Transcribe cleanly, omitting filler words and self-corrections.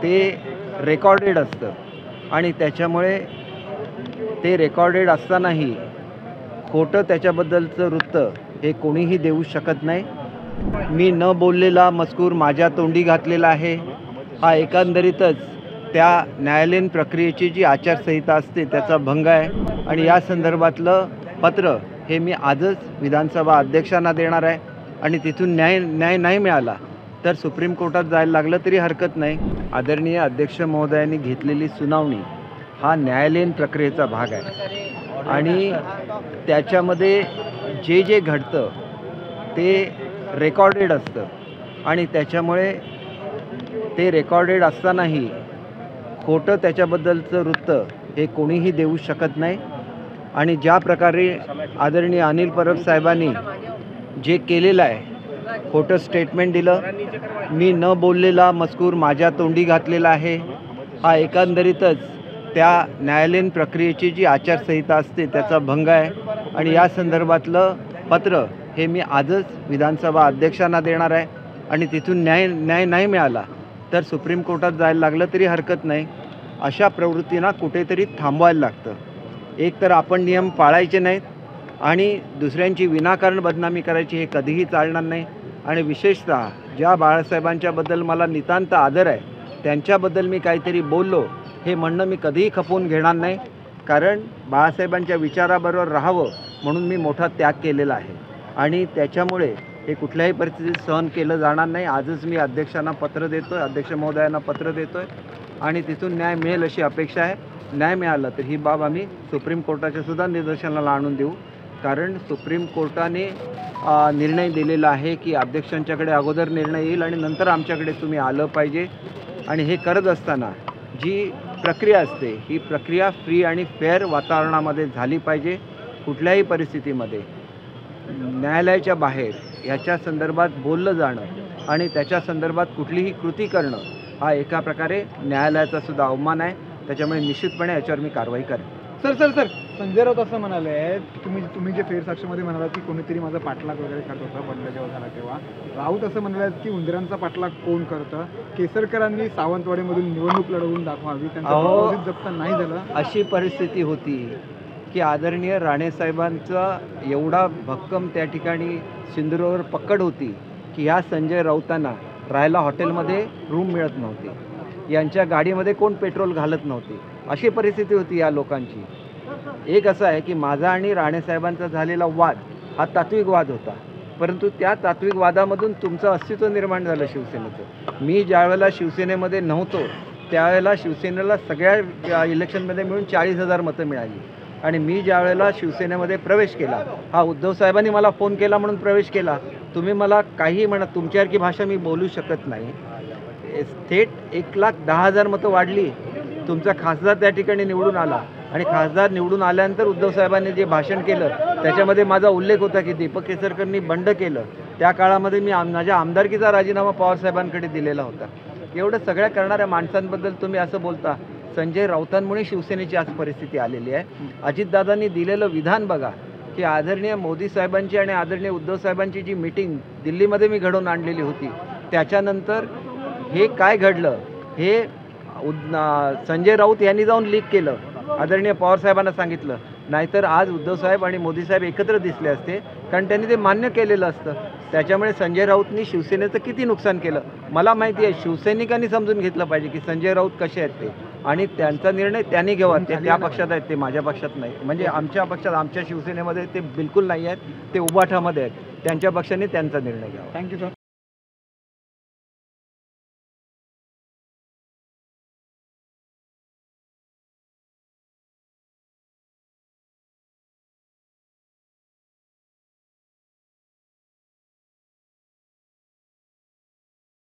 ते रेकॉर्डेड असतं आणि त्याच्यामुळे ते रेकॉर्डेड असतानाही खोटं त्याच्याबद्दलचं वृत्त हे कोणीही देऊ शकत नाही. मी न बोललेला मजकूर माझ्या तोंडी घातलेला आहे हा एकंदरीतच त्या न्यायालयीन प्रक्रियेची जी आचारसंहिता असते त्याचा भंग आहे आणि या संदर्भातलं पत्र हे मी आजच विधानसभा अध्यक्षांना देणार आहे आणि तिथून न्याय नाही मिळाला तर सुप्रीम कोर्टात जायला लागलं तरी हरकत नाही. आदरणीय अध्यक्ष महोदयांनी घेतलेली सुनावणी हा न्यायालयीन प्रक्रियेचा भाग आहे आणि त्याच्यामध्ये जे घडतं ते रेकॉर्डेड असतं आणि त्याच्यामुळे ते रेकॉर्डेड असतानाही खोटं त्याच्याबद्दलचं वृत्त हे कोणीही देऊ शकत नाही. आणि ज्या प्रकारे आदरणीय अनिल परब साहेबांनी जे केलेलं आहे, खोटं स्टेटमेंट दिलं, मी न बोललेला मजकूर माझ्या तोंडी घातलेला आहे हा एकंदरीतच त्या न्यायालयीन प्रक्रियेची जी आचारसंहिता असते त्याचा भंग आहे आणि या संदर्भातलं पत्र हे मी आजच विधानसभा अध्यक्षांना देणार आहे आणि तिथून न्याय नाही मिळाला तर सुप्रीम कोर्टात जायला लागलं तरी हरकत नाही. अशा प्रवृत्तींना कुठेतरी थांबवायला लागतं. एक तर आपण नियम पाळायचे नाहीत आणि दुसऱ्यांची विनाकारण बदनामी करायची हे कधीही चालणार नाही. आणि विशेषतः ज्या बाळासाहेबांच्याबद्दल मला नितांत आदर आहे त्यांच्याबद्दल मी काहीतरी बोललो हे म्हणणं मी कधीही खपवून घेणार नाही, कारण बाळासाहेबांच्या विचाराबरोबर राहावं म्हणून मी मोठा त्याग केलेला आहे आणि त्याच्यामुळे हे कुठल्याही परिस्थितीत सहन केलं जाणार नाही. आजच मी अध्यक्षांना पत्र देतो आहे, अध्यक्ष महोदयांना पत्र देतो आहे आणि तिथून न्याय मिळेल अशी अपेक्षा आहे. न्याय मिळाला तर ही बाब आम्ही सुप्रीम कोर्टाच्या सुद्धा निदर्शनाला आणून देऊ, कारण सुप्रीम कोर्टाने निर्णय दिलेला आहे की अध्यक्षांच्याकडे अगोदर निर्णय येईल आणि नंतर आमच्याकडे तुम्ही आलं पाहिजे. आणि हे करत असताना जी प्रक्रिया असते ही प्रक्रिया फ्री आणि फेअर वातावरणामध्ये झाली पाहिजे. कुठल्याही परिस्थितीमध्ये न्यायालयाच्या बाहेर याच्या संदर्भात बोललं जाणं आणि त्याच्या संदर्भात कुठलीही कृती करणं हा एका प्रकारे न्यायालयाचा सुद्धा अवमान आहे. त्याच्यामुळे निश्चितपणे याच्यावर मी कारवाई करेन. सर संजय राऊत असं म्हणाले तुम्ही जे फेरसाक्षीमध्ये म्हणालात की कोणीतरी माझा पाठलाग वगैरे करत होतं बंड जेव्हा झाला तेव्हा, राऊत असं म्हणाले की उंदरांचा पाठलाग कोण करतं, केसरकरांनी सावंतवाडीमधून निवडणूक लढवून दाखवावी, त्यांचं जप्त नाही झालं. अशी परिस्थिती होती की आदरणीय राणेसाहेबांचा एवढा भक्कम त्या ठिकाणी सिंधुदुर्गावर पकड होती की ह्या संजय राऊतांना राहायला हॉटेलमध्ये रूम मिळत नव्हती, यांच्या गाडीमध्ये कोण पेट्रोल घालत नव्हती. अशी परिस्थिती होती या लोकांची. एक असं आहे की माझा आणि राणेसाहेबांचा झालेला वाद हा तात्विक वाद होता, परंतु त्या तात्विक वादामधून तुमचं अस्तित्व निर्माण झालं शिवसेनेचं. मी ज्यावेळेला शिवसेनेमध्ये नव्हतो त्यावेळेला शिवसेनेला सगळ्या इलेक्शनमध्ये मिळून 40,000 मतं मिळाली आणि मी ज्यावेळेला शिवसेनेमध्ये प्रवेश केला हा उद्धव साहेबांनी मला फोन केला म्हणून प्रवेश केला. तुम्ही मला काही म्हणा, तुमच्यासारखी भाषा मी बोलू शकत नाही. थेट 1,10,000 मतं वाढली, तुमचा खासदार त्या ठिकाणी निवडून आला आणि खासदार निवडून आल्यानंतर उद्धव साहेबांनी जे भाषण केलं त्याच्यामध्ये माझा उल्लेख होता की दीपक केसरकरांनी बंड केलं. त्या काळामध्ये मी माझ्या आमदारकीचा राजीनामा पवारसाहेबांकडे दिलेला होता. एवढं सगळ्या करणाऱ्या माणसांबद्दल तुम्ही असं बोलता. संजय राऊतांमुळे शिवसेनेची आज परिस्थिती आलेली आहे. अजितदादांनी दिलेलं विधान बघा की आदरणीय मोदी साहेबांची आणि आदरणीय उद्धव साहेबांची जी मीटिंग दिल्लीमध्ये मी घडवून आणलेली होती त्याच्यानंतर हे काय घडलं हे संजय राऊत यांनी जाऊन लीक केलं, आदरणीय पवारसाहेबांना सांगितलं. नाहीतर आज उद्धव साहेब आणि मोदी साहेब एकत्र दिसले असते, कारण त्यांनी ते मान्य केलेलं असतं. त्याच्यामुळे संजय राऊतनी शिवसेनेचं किती नुकसान केलं मला माहिती आहे. शिवसैनिकांनी समजून घेतलं पाहिजे की संजय राऊत कसे आहेत ते आणि त्यांचा निर्णय त्यांनी घ्यावा. ते त्या पक्षात आहेत, ते माझ्या पक्षात नाही. म्हणजे आमच्या पक्षात, आमच्या शिवसेनेमध्ये ते बिलकुल नाही आहेत, ते उबाठामध्ये आहेत. त्यांच्या पक्षाने त्यांचा निर्णय घ्यावा. Thank you sir.